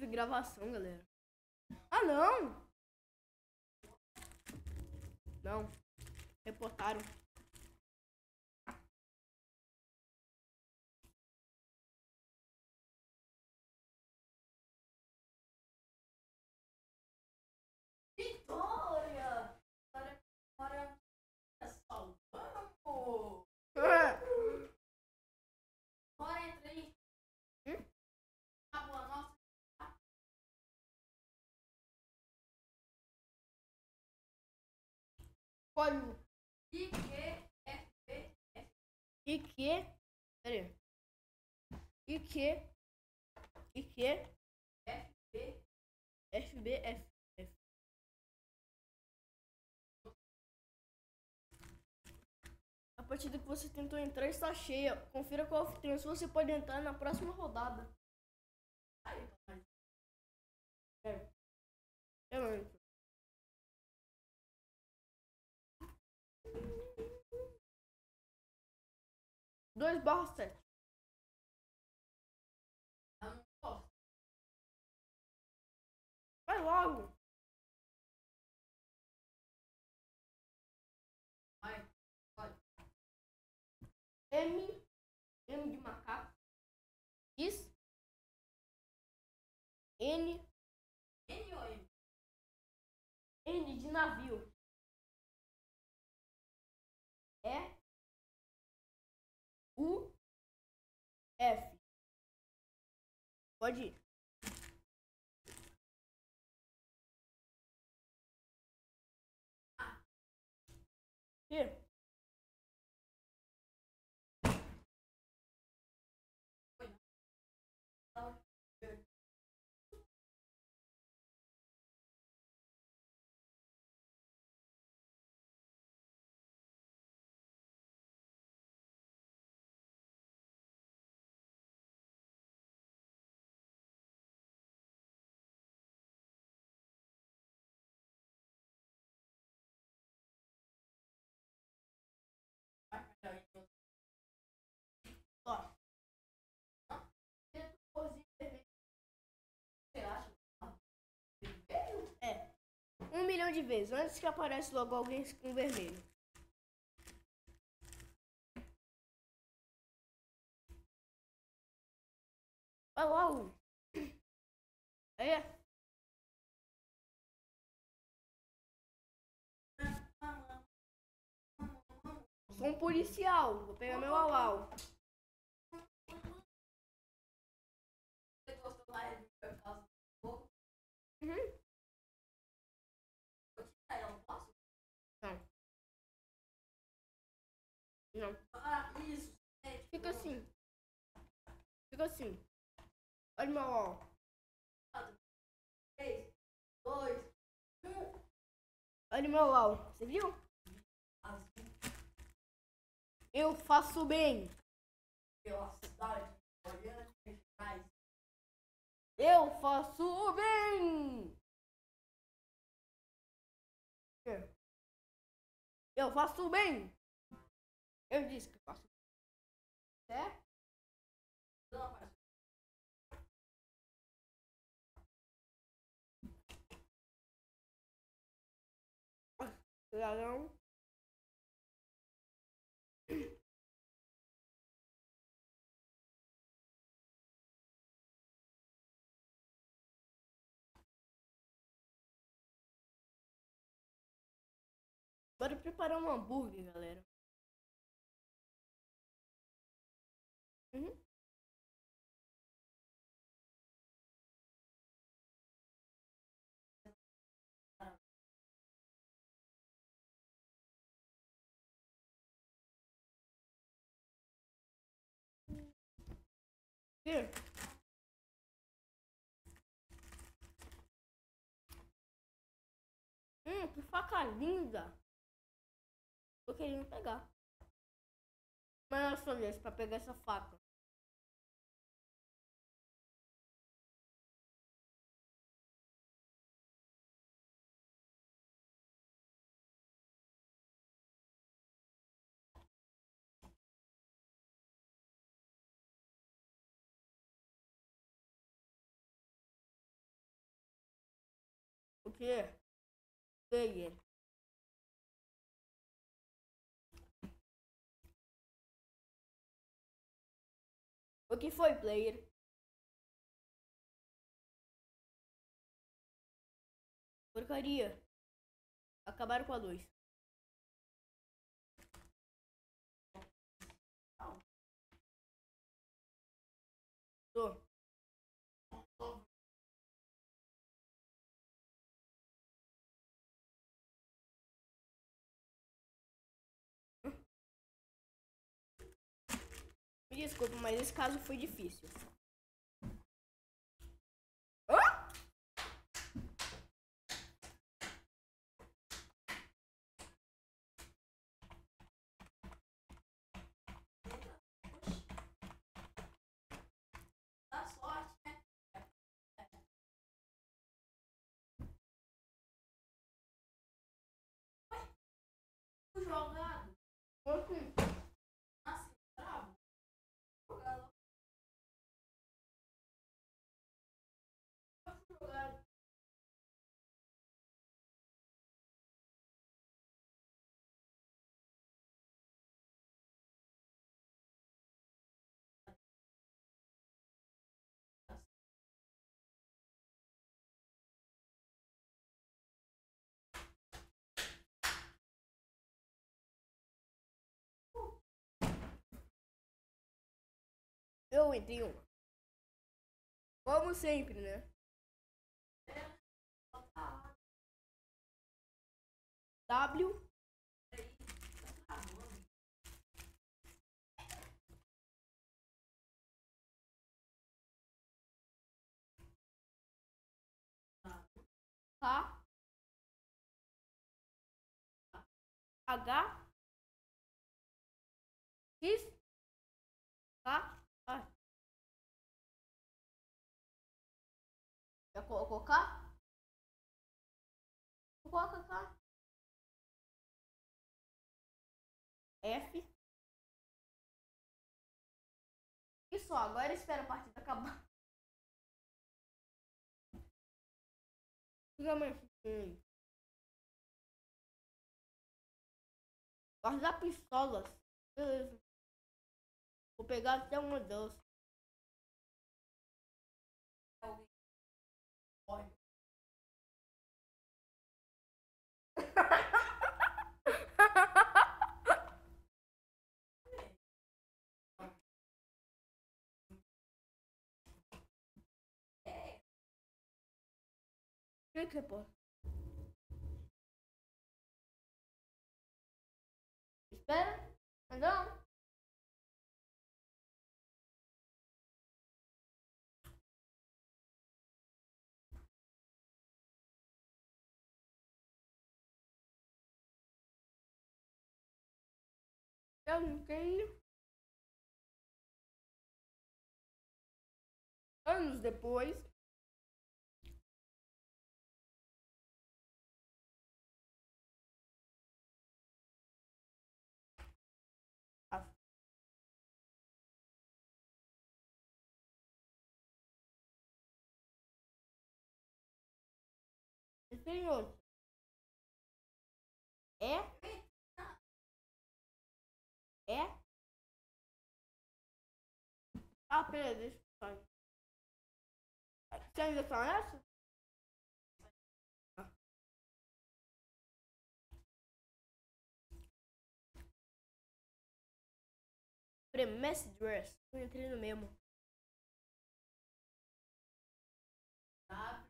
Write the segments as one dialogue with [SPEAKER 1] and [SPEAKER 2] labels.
[SPEAKER 1] F gravação, galera. Ah, não! Não. Reportaram.
[SPEAKER 2] Vitória! Vitória! Salvamos! Bora, entra aí. A boa nossa.
[SPEAKER 1] Código.
[SPEAKER 2] IQFB.
[SPEAKER 1] IQ. Pera aí. IQ.
[SPEAKER 2] FB.
[SPEAKER 1] FBF. A partida que você tentou entrar está cheia. Confira qual anfitrião se você pode entrar na próxima rodada.
[SPEAKER 2] Aí,
[SPEAKER 1] Eu não entro. Dois barra 7.
[SPEAKER 2] eu não posso.
[SPEAKER 1] Vai logo.
[SPEAKER 2] Vai, pode.
[SPEAKER 1] M de macaco. X. N
[SPEAKER 2] N ou M?
[SPEAKER 1] N de navio. E U F. Pode ir. E. Ó. É. 1 milhão de vezes. Antes que apareça logo alguém com vermelho. Vai logo. É. Sou um policial. Vou pegar meu au-au.
[SPEAKER 2] Você gostou mais por causa do fogo?
[SPEAKER 1] Uhum.
[SPEAKER 2] Vou tirar ela, não posso?
[SPEAKER 1] Não.
[SPEAKER 2] Ah, isso.
[SPEAKER 1] Fica assim. Fica assim. Olha meu au-au.
[SPEAKER 2] 3, 2, 1.
[SPEAKER 1] Olha meu au-au. Você viu?
[SPEAKER 2] Azul
[SPEAKER 1] Eu faço bem.
[SPEAKER 2] pela cidade, olhando e trás.
[SPEAKER 1] Eu faço bem. Eu faço bem. Eu disse que eu faço bem. É?
[SPEAKER 2] Não, parceiro.
[SPEAKER 1] Cidadão. Bora preparar um hambúrguer, galera. Uhum. Aqui. Que faca linda. Tô querendo pegar. Mas não é só vez pra pegar essa faca. que player. O que foi, player? Porcaria. Acabaram com a luz. Tô. Me desculpa, mas esse caso foi difícil. Hã?
[SPEAKER 2] Dá sorte, né? Jogado.
[SPEAKER 1] Assim.
[SPEAKER 2] Assim, bravo. Jogado. Jogado.
[SPEAKER 1] Eu entrei uma. Como sempre, né? W. K. H. X. K. Ah. Já colocou K? Coloca K. F. E só, agora espera a partida acabar. Fica mais. Guardar pistolas. Beleza. Vou pegar até uma delas.
[SPEAKER 2] Alguém. Olha.
[SPEAKER 1] Que pô? Espera. Não. Eu não tenho. Anos depois. E tem outro. É. Ah, pera, deixa eu falar. Você ainda tá nessa? Premesse dress. Eu entrei no mesmo.
[SPEAKER 2] Sabe?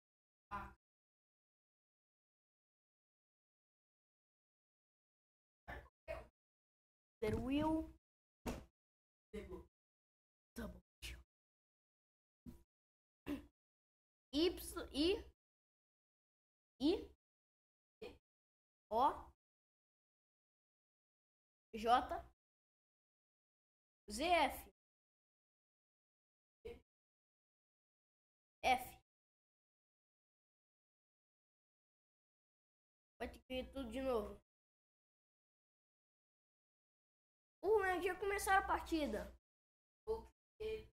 [SPEAKER 1] There will.
[SPEAKER 2] Pegou.
[SPEAKER 1] Double. Y. O. J. ZF. F. Vai ter que ir tudo de novo. Né? Já começaram a partida.
[SPEAKER 2] Ok.